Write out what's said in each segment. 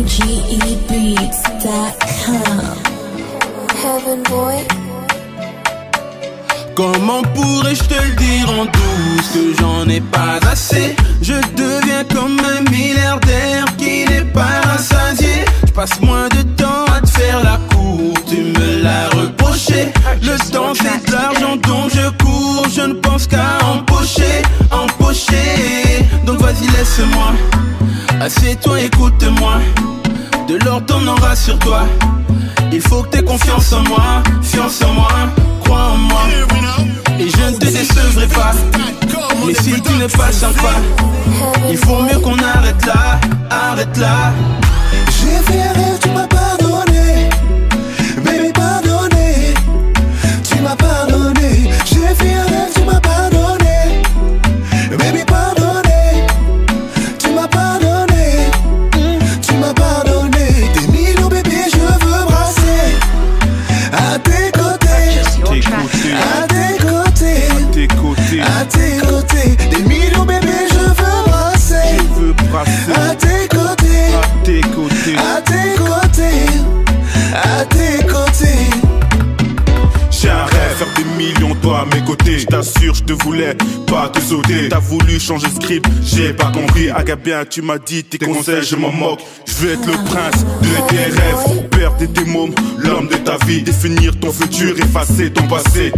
GEbeats.com. Heaven boy. Comment pourrais-je te le dire en douce que j'en ai pas assez? Je deviens comme un milliardaire qui n'est pas rassasié. Je passe moins de temps à te faire la cour, tu me l'as reproché. Le temps c'est de l'argent dont je cours, je ne pense qu'à empocher, empocher. Donc vas-y laisse-moi, assieds-toi, écoute-moi. De l'or t'en aura sur toi. Il faut que t'aies confiance en moi, fiance en moi, crois en moi. Et je ne te décevrai pas, mais si tu ne passes pas, il faut mieux qu'on arrête là, arrête là. J'ai fait un rêve, tu m'as pardonné. Baby pardonné, tu m'as pardonné. J'ai fait un rêve, tu m'as pardonné. Baby pardonné, tu m'as pardonné. Tu m'as pardonné. Des millions bébé je veux brasser. À tes côtés, à tes côtés, à tes côtés. Des millions bébé je veux brasser. À tes côtés, à tes côtés, à tes côtés, à tes côtés. j'ai un rêve, faire des millions toi à mes côtés. Je t'assure, je te voulais pas te sauter. T'as voulu changer de script, j'ai pas compris. Agabien, tu m'as dit tes conseils, je m'en moque. Je veux être le prince de tes rêves, père de tes mômes, l'homme de ta vie. Définir ton futur, effacer ton passé.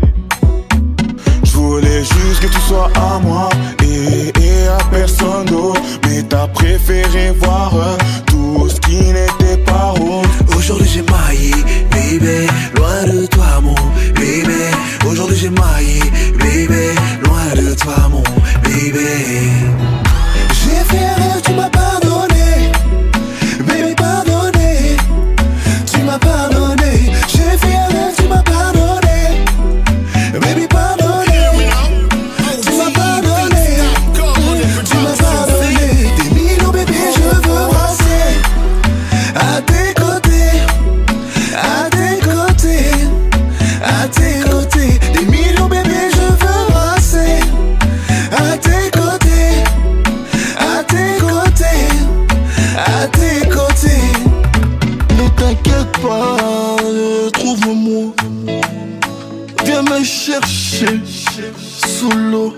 Je voulais juste que tu sois à moi et à personne d'autre. Mais t'as préféré voir tout ce qui n'était pas rose. Aujourd'hui j'ai maillé, baby, loin de toi mon bébé. Aujourd'hui j'ai maillé, baby, loin de toi mon bébé. J'ai fait un rêve, tu m'as pardonné. Baby pardonné, tu m'as pardonné. J'ai fait un rêve, tu m'as pardonné. Baby pardonné, tu m'as pardonné. Tu m'as pardonné. Des millions bébé je veux brasser. À tes côtés, à tes côtés, à tes côtés. Des millions bébé je veux brasser. À tes côtés, à tes côtés, à tes côtés. Ne t'inquiète pas, trouve-moi. Viens me chercher sous l'eau.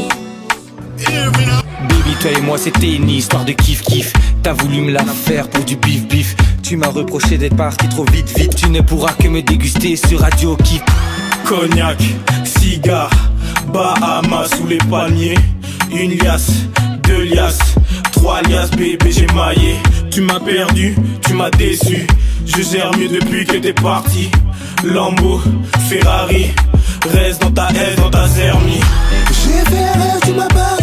Baby, toi et moi c'était une histoire de kiff-kiff. T'as voulu me la faire pour du bif-bif. Tu m'as reproché d'être parti trop vite. Tu ne pourras que me déguster sur Radio Kiff. Cognac, cigare, Bahamas sous les palmiers. Une liasse, deux liasses, trois liasses, bébé j'ai maillé. Tu m'as perdu, tu m'as déçu. Je gère mieux depuis que t'es parti. Lambo, Ferrari, reste dans ta haine, dans ta zermie. J'ai fait un rêve, tu m'as pardonné.